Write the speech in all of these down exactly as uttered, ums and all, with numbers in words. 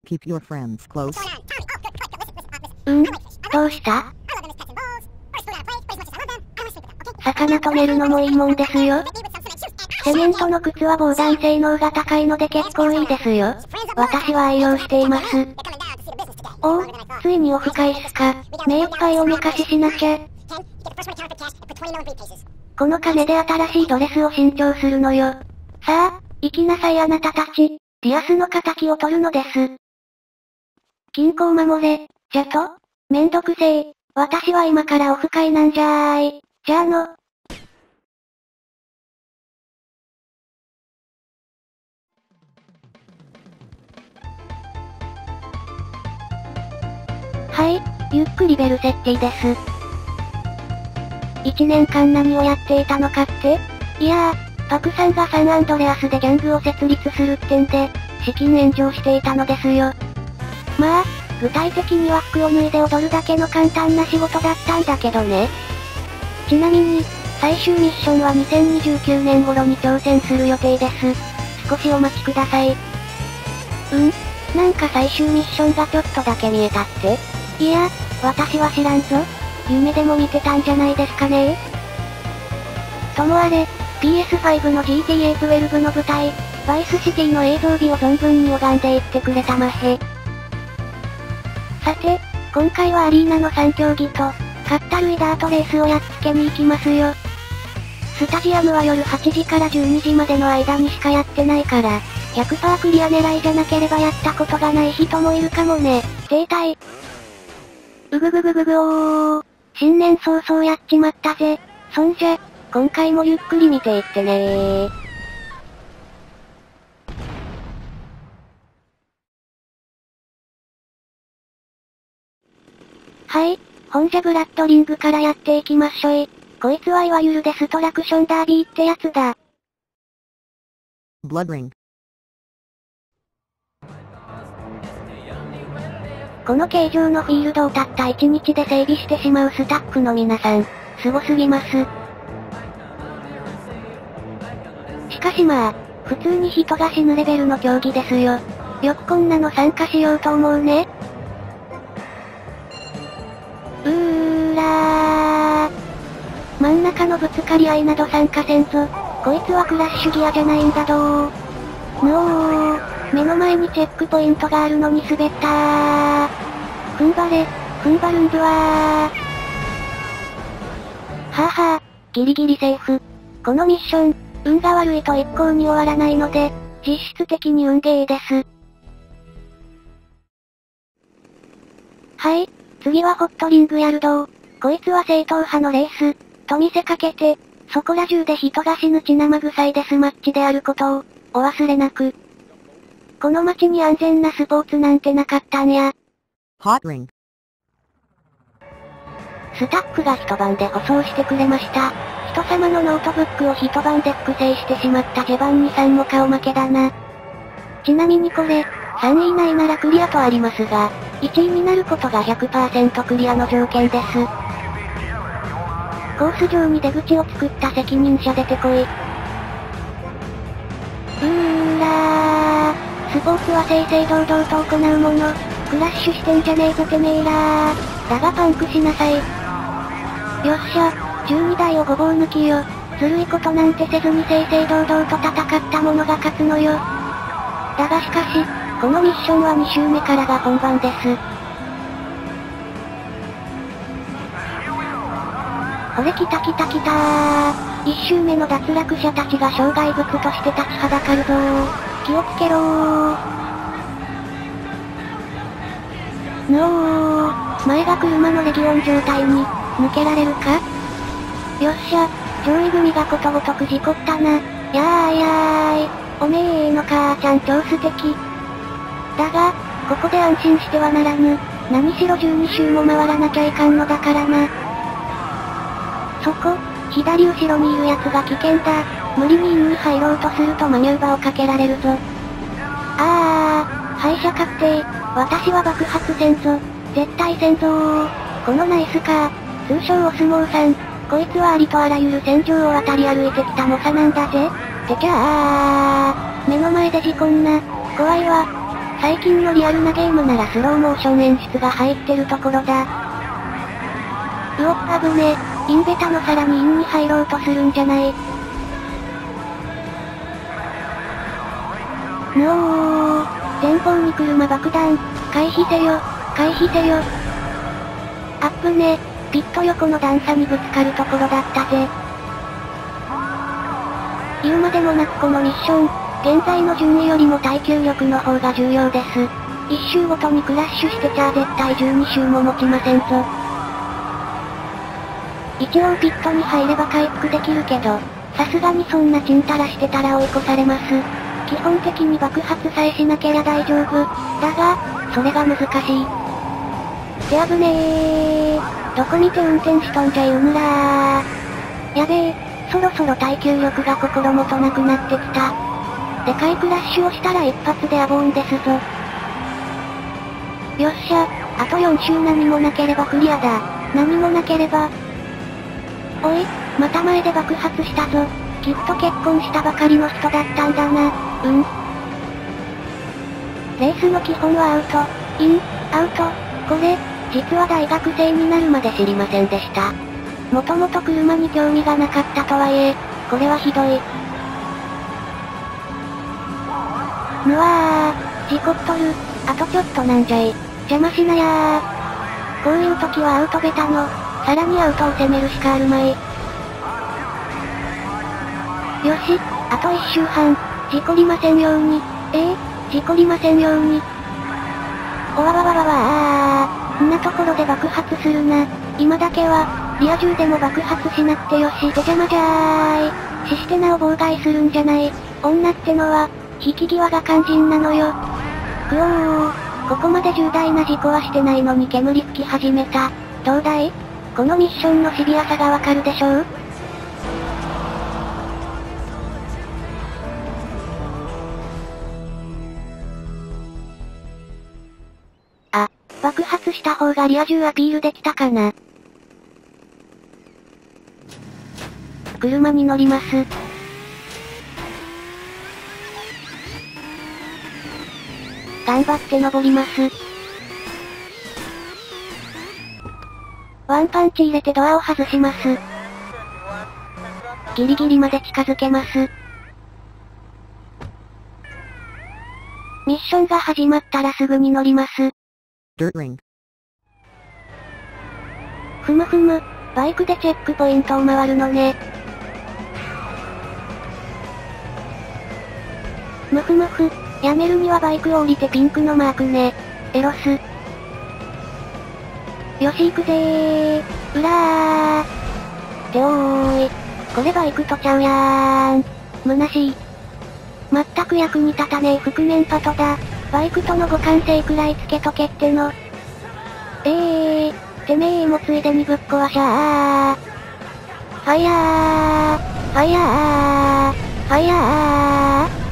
Keep your friends close. うん、どうした？魚止めるのもいいもんですよ。セメントの靴は防弾性能が高いので結構いいですよ。私は愛用しています。おお、ついにオフ会っすか。目いっぱいおめかししなきゃ。この金で新しいドレスを新調するのよ。さあ、行きなさいあなたたち。ディアスの仇を取るのです。金庫を守れ、じゃと？めんどくせえ。私は今からオフ会なんじゃーい。じゃあの。はい、ゆっくりベル設定です。一年間何をやっていたのかって？いやー、パクさんがサンアンドレアスでギャングを設立するってんで、資金援助をしていたのですよ。まあ、具体的には服を脱いで踊るだけの簡単な仕事だったんだけどね。ちなみに、最終ミッションはにせんにじゅうきゅうねん頃に挑戦する予定です。少しお待ちください。うんなんか最終ミッションがちょっとだけ見えたって？いや、私は知らんぞ。夢でも見てたんじゃないですかねー。ともあれ、ピーエスファイブ の ジーティーエーじゅうに の舞台、バイスシティの映像美を存分に拝んでいってくれたまへ。さて、今回はアリーナのさん競技と、カッタルイダートレースをやっつけに行きますよ。スタジアムは夜はちじからじゅうにじまでの間にしかやってないから、ひゃくパーセント クリア狙いじゃなければやったことがない人もいるかもね。停滞。うぐぐぐぐぐおー。新年早々やっちまったぜ。そんじゃ、今回もゆっくり見ていってねー。はい、ほんじゃブラッドリングからやっていきまっしょい。こいつはいわゆるデストラクションダービーってやつだ。 Blood Ring。 この形状のフィールドをたったいちにちで整備してしまうスタッフの皆さん、すごすぎます。しかしまあ、普通に人が死ぬレベルの競技ですよ。よくこんなの参加しようと思うね。うーらー。真ん中のぶつかり合いなど参加せんぞ。こいつはクラッシュギアじゃないんだどー。のー。目の前にチェックポイントがあるのに滑ったー。踏ん張れ、踏ん張るんぶわー。はぁはぁ、ギリギリセーフ。このミッション、運が悪いと一向に終わらないので、実質的に運ゲーです。はい、次はホットリングヤルドー。こいつは正統派のレース、と見せかけて、そこら中で人が死ぬ血生臭いデスマッチであることを、お忘れなく。この街に安全なスポーツなんてなかったんや。 Hot Ring。 スタッフが一晩で舗装してくれました。人様のノートブックを一晩で複製してしまったジェバンニさんも顔負けだな。ちなみにこれ、さんい以内ならクリアとありますが、いちいになることが ひゃくパーセント クリアの条件です。コース上に出口を作った責任者出てこい。うーらー。スポーツは正々堂々と行うもの。クラッシュしてんじゃねえぞてめえらー。だがパンクしなさい。よっしゃ、じゅうにだいをごぼう抜きよ。ずるいことなんてせずに正々堂々と戦った者が勝つのよ。だがしかし、このミッションはに周目からが本番です。ほれ来た来た来たー。いち周目の脱落者たちが障害物として立ちはだかるぞー。気をつけろー。のー、前が車のレギオン状態に、抜けられるか？よっしゃ、上位組がことごとく事故ったな。やーいやーい、おめえの母ちゃん超素敵。だが、ここで安心してはならぬ。何しろじゅうに周も回らなきゃいかんのだからな。そこ、左後ろにいる奴が危険だ。無理にインに入ろうとするとマニューバーをかけられるぞ。あー、敗者確定。私は爆発せんぞ。絶対せんぞー。このナイスカー、通称お相撲さん。こいつはありとあらゆる戦場を渡り歩いてきた猛者なんだぜ。てきゃー。目の前で事故んな。怖いわ。 最近のリアルなゲームならスローモーション演出が入ってるところだ。うおっ、危ね。インベタのさらにインに入ろうとするんじゃない。ぬおー。前方に車爆弾。回避せよ。回避せよ。あっぶね。ピット横の段差にぶつかるところだったぜ。言うまでもなくこのミッション、現在の順位よりも耐久力の方が重要です。いっ周ごとにクラッシュしてちゃ絶対じゅうに周も持ちませんぞ。一応ピットに入れば回復できるけど、さすがにそんなちんたらしてたら追い越されます。基本的に爆発さえしなけりゃ大丈夫。だが、それが難しい。って危ねー。どこ見て運転しとんじゃいうぬらー。やべえ、そろそろ耐久力が心もとなくなってきた。でかいクラッシュをしたら一発でアボーンですぞ。よっしゃ、あとよん周何もなければクリアだ。何もなければ。おい、また前で爆発したぞ。きっと結婚したばかりの人だったんだな。うん。レースの基本はアウト、イン、アウト、これ、実は大学生になるまで知りませんでした。もともと車に興味がなかったとはいえ、これはひどい。ぬわー、事故っとる。あとちょっとなんじゃい。邪魔しなやー。こういう時はアウトベタの、さらにアウトを攻めるしかあるまい。よし、あといっ周半、事故りませんように。えー、事故りませんように。おわわわわわあー、んなところで爆発するな。今だけは、リア充でも爆発しなくてよし。で邪魔じゃーい。システナを妨害するんじゃない。女ってのは、引き際が肝心なのよ。くおー、ここまで重大な事故はしてないのに煙吹き始めた。どうだい？このミッションのシビアさがわかるでしょう？あ、爆発した方がリア充アピールできたかな。車に乗ります。頑張って登ります。ワンパンチ入れてドアを外します。ギリギリまで近づけます。ミッションが始まったらすぐに乗ります。 Dirt ring. ふむふむ、バイクでチェックポイントを回るのね。むふむふ、やめるにはバイクを降りてピンクのマークね。エロス。よし行くぜー。うらー。っておーい。これバイクとちゃうやーん。虚しい。まったく役に立たねえ覆面パトだ。バイクとの互換性くらいつけとけっての。えー、てめえもついでにぶっ壊しゃー。ファイヤー。ファイヤー。ファイヤー。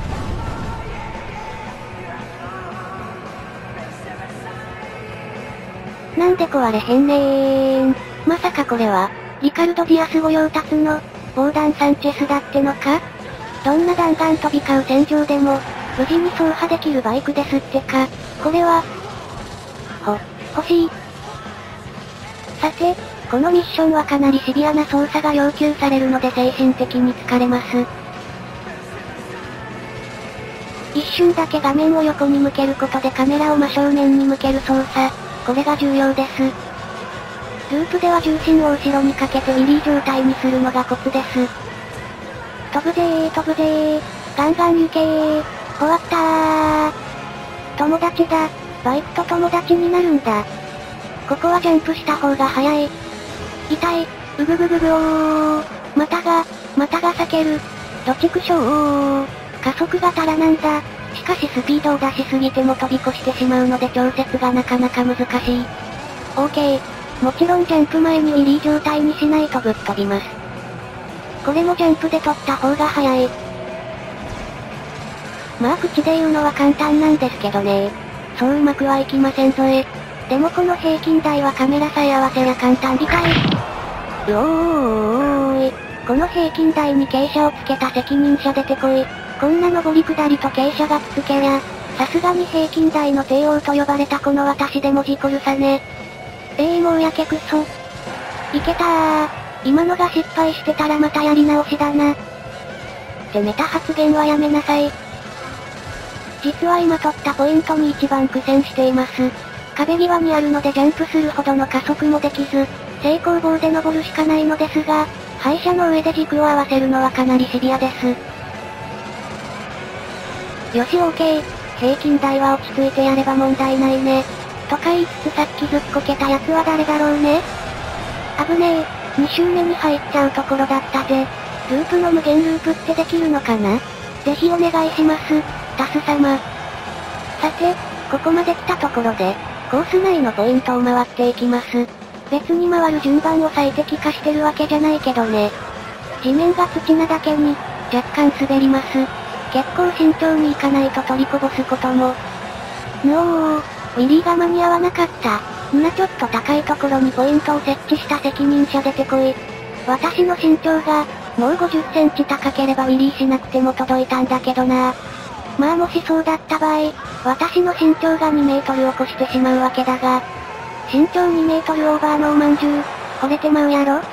なんで壊れへんねーん。まさかこれは、リカルド・ディアス御用達の、防弾サンチェスだってのか？どんな弾丸飛び交う戦場でも、無事に走破できるバイクですってか。これは、ほ、欲しい。さて、このミッションはかなりシビアな操作が要求されるので精神的に疲れます。一瞬だけ画面を横に向けることでカメラを真正面に向ける操作。これが重要です。ループでは重心を後ろにかけてウィリー状態にするのがコツです。飛ぶぜー飛ぶぜー。ガンガン行けー。終わったー。友達だ。バイクと友達になるんだ。ここはジャンプした方が早い。痛い。うぐぐぐぐおー。またが、またが避ける。どちくしょー。加速が足らなんだ。しかしスピードを出しすぎても飛び越してしまうので調節がなかなか難しい。オーケー。もちろんジャンプ前にウィリー状態にしないとぶっ飛びます。これもジャンプで取った方が早い。まあ口で言うのは簡単なんですけどね。そううまくはいきませんぞえ。でもこの平均台はカメラさえ合わせりゃ簡単理解。うおーい。この平均台に傾斜をつけた責任者出てこい。こんな上り下りと傾斜がつつけりゃ、 さすがに平均台の帝王と呼ばれたこの私でも事故るさね。ええー、もうやけくそ。いけたー。今のが失敗してたらまたやり直しだな。ってメタ発言はやめなさい。実は今取ったポイントに一番苦戦しています。壁際にあるのでジャンプするほどの加速もできず、平行棒で登るしかないのですが、廃車の上で軸を合わせるのはかなりシビアです。よし OK。平均台は落ち着いてやれば問題ないね。とか言いつつさっきずっこけたやつは誰だろうね。危ねえ、に周目に入っちゃうところだったぜ。ループの無限ループってできるのかな？ぜひお願いします、タス様。さて、ここまで来たところで、コース内のポイントを回っていきます。別に回る順番を最適化してるわけじゃないけどね。地面が土なだけに、若干滑ります。結構慎重に行かないと取りこぼすことも。ぬおー、ウィリーが間に合わなかった。んなちょっと高いところにポイントを設置した責任者出てこい。私の身長が、もうごじゅっセンチ高ければウィリーしなくても届いたんだけどな。まあもしそうだった場合、私の身長がにメートルを越してしまうわけだが、身長にメートルオーバーのおまんじゅう、惚れてまうやろ？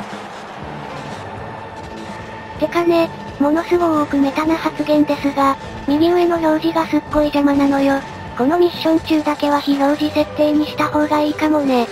てかね、ものすごくメタな発言ですが、右上の表示がすっごい邪魔なのよ。このミッション中だけは非表示設定にした方がいいかもね。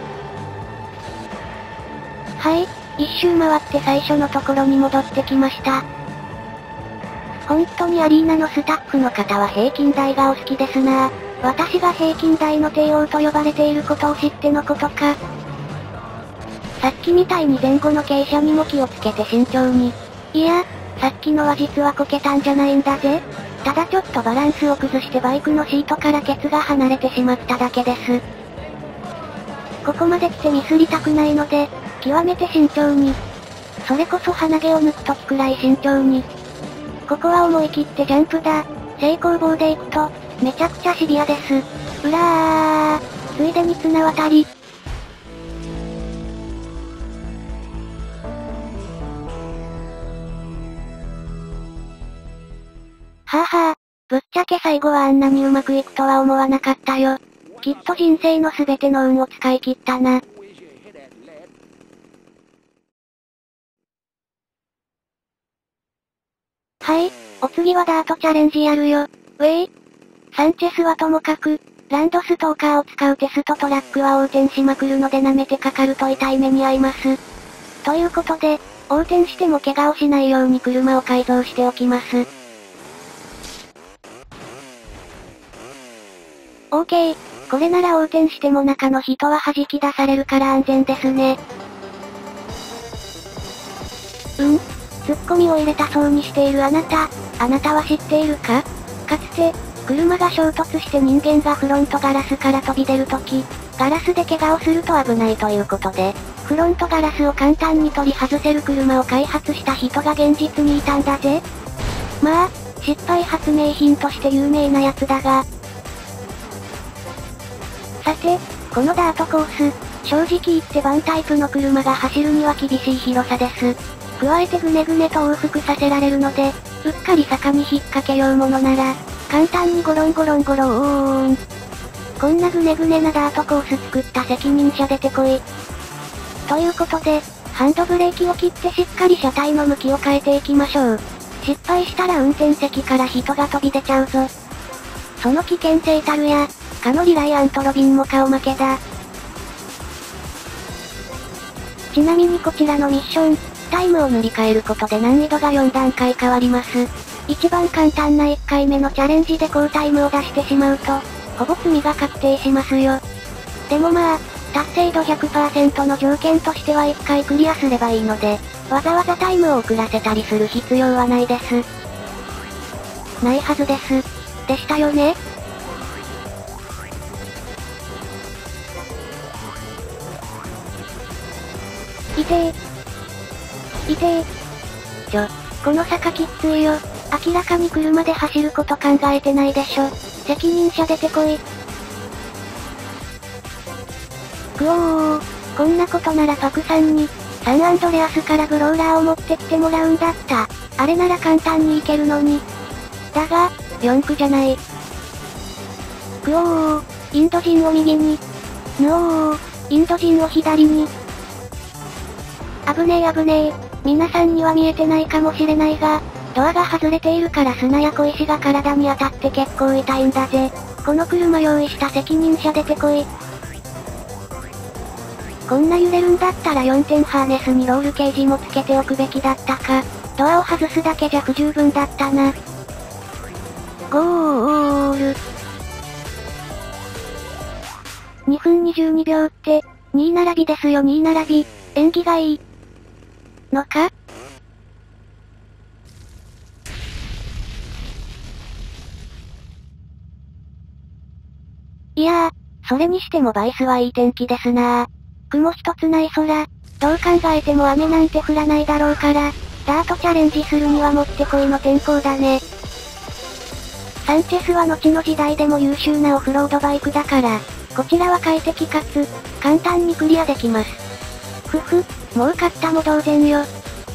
はい、一周回って最初のところに戻ってきました。本当にアリーナのスタッフの方は平均台がお好きですなぁ。私が平均台の帝王と呼ばれていることを知ってのことか。さっきみたいに前後の傾斜にも気をつけて慎重に。いや、さっきのは実はこけたんじゃないんだぜ。ただちょっとバランスを崩してバイクのシートからケツが離れてしまっただけです。ここまで来てミスりたくないので、極めて慎重に。それこそ鼻毛を抜くときくらい慎重に。ここは思い切ってジャンプだ。成功棒で行くと、めちゃくちゃシビアです。うらー、ついでに綱渡り。はぁはぁ、ぶっちゃけ最後はあんなにうまくいくとは思わなかったよ。きっと人生のすべての運を使い切ったな。はい、お次はダートチャレンジやるよ。ウェイ。サンチェスはともかく、ランドストーカーを使うテストトラックは横転しまくるので舐めてかかると痛い目に遭います。ということで、横転しても怪我をしないように車を改造しておきます。オーケー、これなら横転しても中の人は弾き出されるから安全ですね。うん？ツッコミを入れたそうにしているあなた、あなたは知っているか？かつて、車が衝突して人間がフロントガラスから飛び出るとき、ガラスで怪我をすると危ないということで、フロントガラスを簡単に取り外せる車を開発した人が現実にいたんだぜ。まあ、失敗発明品として有名なやつだが。さて、このダートコース、正直言ってバンタイプの車が走るには厳しい広さです。加えてグネグネと往復させられるので、うっかり坂に引っ掛けようものなら、簡単にゴロンゴロンゴローン。こんなグネグネなダートコース作った責任者出てこい。ということで、ハンドブレーキを切ってしっかり車体の向きを変えていきましょう。失敗したら運転席から人が飛び出ちゃうぞ。その危険性たるや、かのリライアントロビンも顔負けだ。ちなみにこちらのミッション、タイムを塗り替えることで難易度がよん段階変わります。一番簡単ないっかいめのチャレンジで高タイムを出してしまうと、ほぼ罪が確定しますよ。でもまあ、達成度 ひゃくパーセント の条件としてはいっかいクリアすればいいので、わざわざタイムを遅らせたりする必要はないです。ないはずです。でしたよね？いてー。いてー。ちょ、この坂きっついよ。明らかに車で走ること考えてないでしょ。責任者出てこい。くおー、こんなことならパクさんに、サンアンドレアスからグローラーを持ってきてもらうんだった。あれなら簡単に行けるのに。だが、四駆じゃない。 クオー、インド人を右に。ヌオー、インド人を左に。危ねえ危ねえ。皆さんには見えてないかもしれないが、ドアが外れているから砂や小石が体に当たって結構痛いんだぜ。この車用意した責任者出てこい。こんな揺れるんだったらよんてんハーネスにロールケージもつけておくべきだったか。ドアを外すだけじゃ不十分だったな。ゴール。にふんにじゅうにびょうって、にい並びですよにい並び。縁起がいい。のか？いやー、それにしてもバイスはいい天気ですなー。雲一つない空、どう考えても雨なんて降らないだろうから、ダートチャレンジするにはもってこいの天候だね。サンチェスは後の時代でも優秀なオフロードバイクだから、こちらは快適かつ、簡単にクリアできます。ふふ、もう勝ったも同然よ。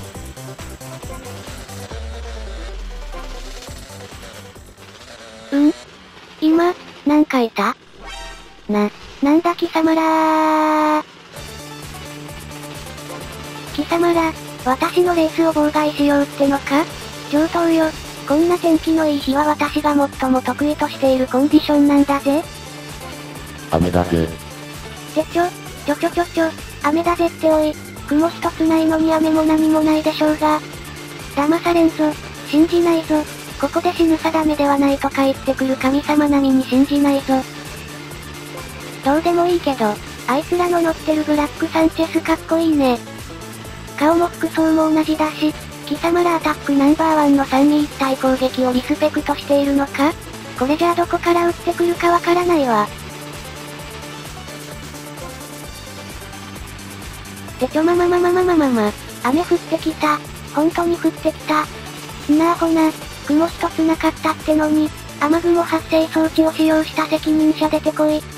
うん？今、なんかいた？な、なんだ貴様らー。貴様ら、私のレースを妨害しようってのか？上等よ。こんな天気のいい日は私が最も得意としているコンディションなんだぜ。 雨だぜ。 てちょ、ちょちょちょちょ、雨だぜっておい、雲一つないのに雨も何もないでしょうが。騙されんぞ、信じないぞ、ここで死ぬ定めではないとか言ってくる神様並みに信じないぞ。どうでもいいけど、あいつらの乗ってるブラックサンチェスかっこいいね。顔も服装も同じだし、貴様らアタックナンバーワンの三位一体攻撃をリスペクトしているのか？これじゃあどこから撃ってくるかわからないわ。てちょまままままままま、雨降ってきた。ほんとに降ってきた。んなあほな、雲一つなかったってのに、雨雲発生装置を使用した責任者出てこい。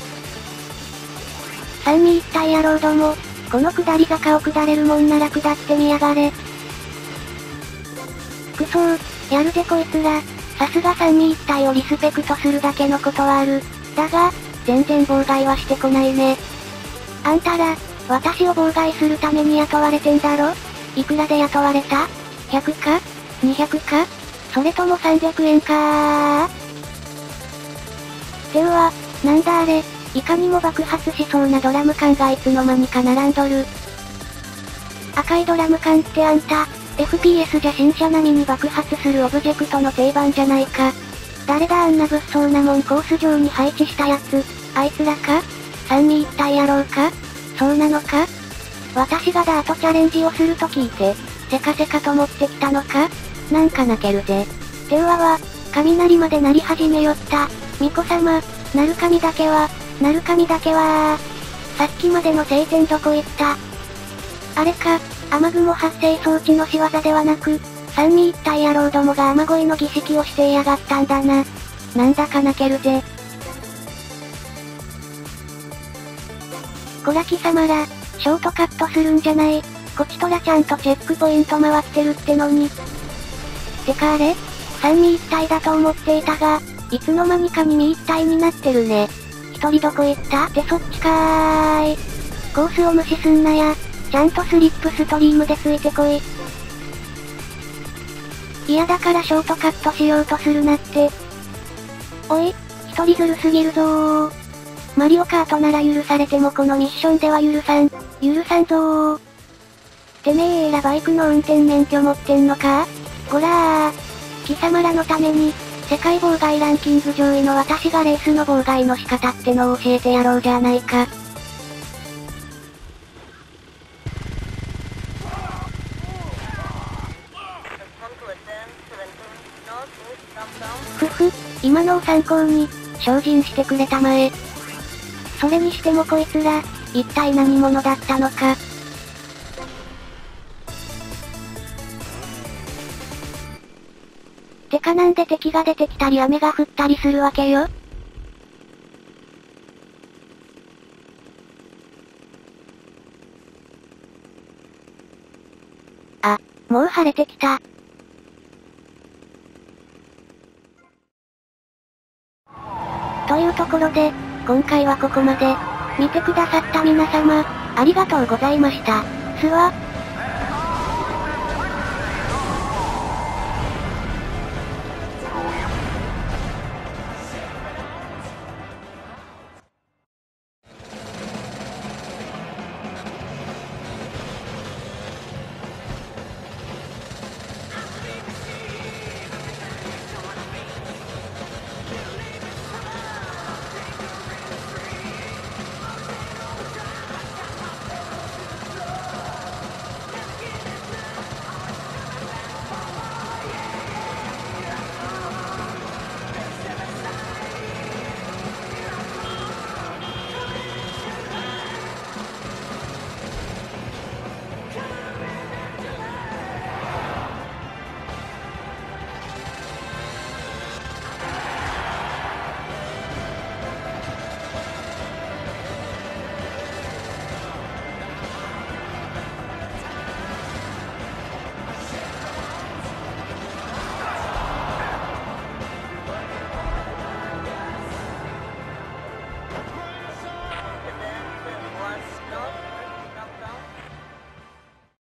三位一体野郎ども、この下り坂を下れるもんなら下ってみやがれ。くそー、やるぜこいつら。さすが三位一体をリスペクトするだけのことはある。だが、全然妨害はしてこないね。あんたら、私を妨害するために雇われてんだろ？いくらで雇われた？ ひゃく か？ にひゃく か？それともさんびゃくえんかー？てうわ、なんだあれ、いかにも爆発しそうなドラム缶がいつの間にか並んどる。赤いドラム缶ってあんた、エフピーエス じゃ新車並みに爆発するオブジェクトの定番じゃないか。誰だあんな物騒なもんコース上に配置したやつ。あいつらか？三位一体野郎か？そうなのか？私がダートチャレンジをすると聞いて、せかせかと持ってきたのか？なんか泣けるぜ。てうわわ、雷まで鳴り始めよった。巫女様、鳴る神だけは、鳴る神だけはさっきまでの晴天どこ行った？あれか、雨雲発生装置の仕業ではなく、三位一体野郎どもが雨乞いの儀式をしていやがったんだな。なんだか泣けるぜ。こら貴様ら、ショートカットするんじゃない。こちとらちゃんとチェックポイント回ってるってのに。てかあれ？三位一体だと思っていたが、いつの間にか二位一体になってるね。一人どこ行ったってそっちかーい。コースを無視すんなや。ちゃんとスリップストリームでついてこい。嫌だからショートカットしようとするなって。おい、一人ずるすぎるぞー。マリオカートなら許されてもこのミッションでは許さん。許さんぞー。てめえーらバイクの運転免許持ってんのか？こらー。貴様らのために、世界妨害ランキング上位の私がレースの妨害の仕方ってのを教えてやろうじゃないか。ふふ、今のを参考に、精進してくれたまえ。それにしてもこいつら、一体何者だったのか。てかなんで敵が出てきたり雨が降ったりするわけよ。あ、もう晴れてきた。とというところで、今回はここまで。見てくださった皆様、ありがとうございました。すわ。